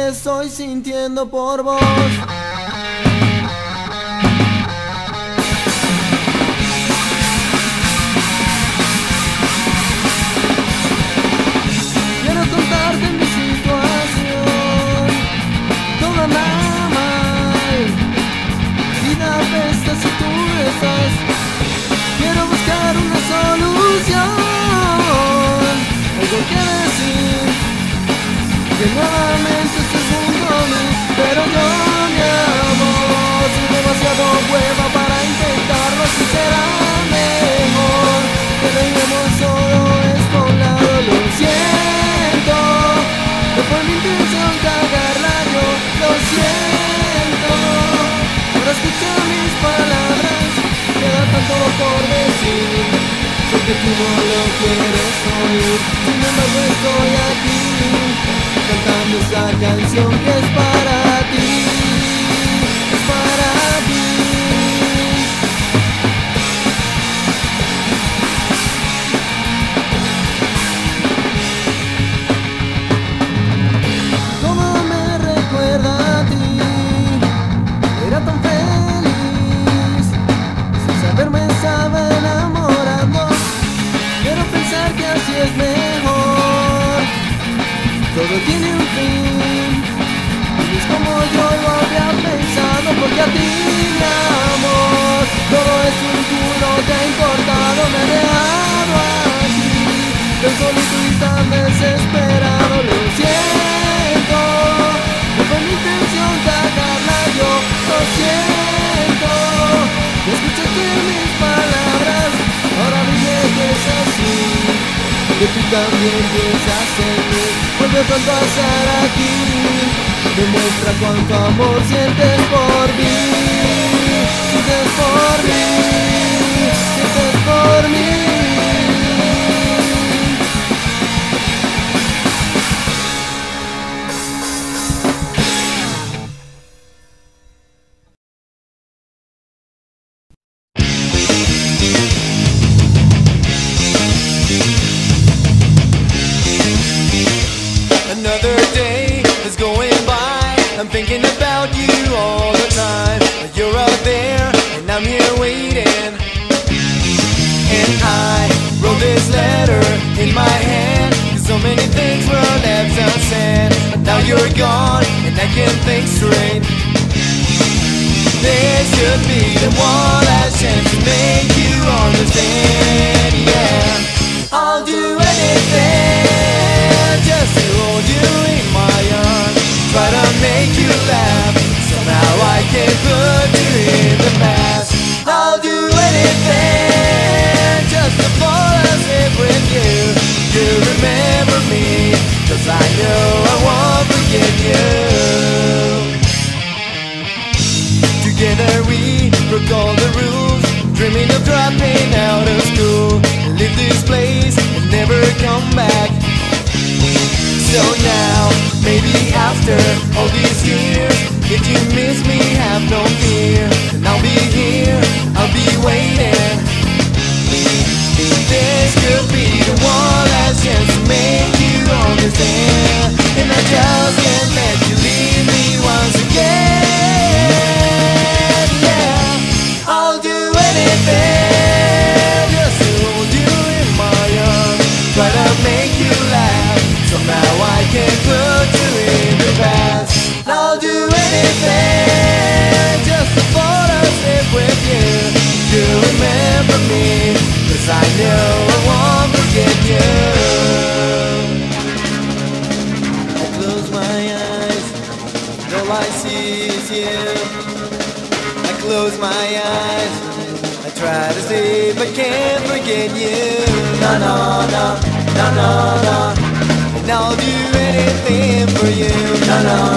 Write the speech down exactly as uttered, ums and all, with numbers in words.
que estoy sintiendo por vos. Quiero contarte mi situación, toda nada mal, vida apesta si tú estás. Quiero buscar una solución, algo que decir, que nuevamente estés junto a mí. Pero yo, mi amor, soy demasiado hueva para intentarlo, así será mejor que dejemos todo esto a un lado. Lo siento, no fue mi intención cagarla yo, lo siento. Ahora escucha mis palabras, queda tanto por decir. Sé que tú no lo quieres oír, sin embargo estoy aquí cantando esta canción que es para ti, es para ti. Todo me recuerda a ti, era tan feliz, sin saber me estaba enamorando. Quiero pensar que así es mejor, todo tiene un fin, y es como yo lo había pensado. Porque a ti, mi amor, todo es un culo, te ha importado. Me he dejado aquí, tan solito y tan desesperado. Lo siento, no fue mi intención cagarla yo, lo siento. No escuchaste mis palabras, ahora dime que es así, que tú también piensas en mí. Vuelve pronto a estar aquí, demuestra cuánto amor sientes por mí, sientes por mí, sientes por mí. Another day is going by, I'm thinking about you all the time. You're out there and I'm here waiting, and I wrote this letter in my hand, 'cause so many things were left unsaid. But now you're gone and I can't think straight. This should be the one last chance to make you understand. Yeah, I'll do anything just to hold you in my arms, try to make you laugh, somehow I can put you in the past. I'll do anything just to fall asleep with you. You remember me, 'cause I know I won't forget you. Together we broke all the rules, dreaming of dropping out of school, leave this place and never come back. So now, maybe after all these years, if you miss me, have no fear, and I'll be here, I'll be waiting. This could be the one last chance to make you understand, and I just can't let you leave me once again. Yeah, I'll do anything just to hold you in my arms, try to make you laugh, somehow I can put you in the past. I'll do anything just to fall asleep with you. You remember me, 'cause I know I won't forget you. I close my eyes, and all I see is you. I close my eyes, I try to sleep, but can't forget you. No, no, no, no, no, no. And I'll do anything for you. No, no,